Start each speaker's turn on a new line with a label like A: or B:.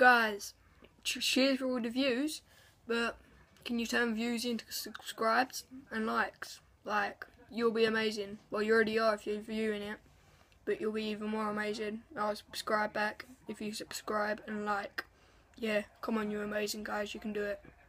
A: guys, cheers for all the views, but can you turn views into subscribes and likes? Like, you'll be amazing. Well, you already are if you're viewing it, but you'll be even more amazing. I'll subscribe back if you subscribe and like. Yeah, come on, you're amazing guys, you can do it.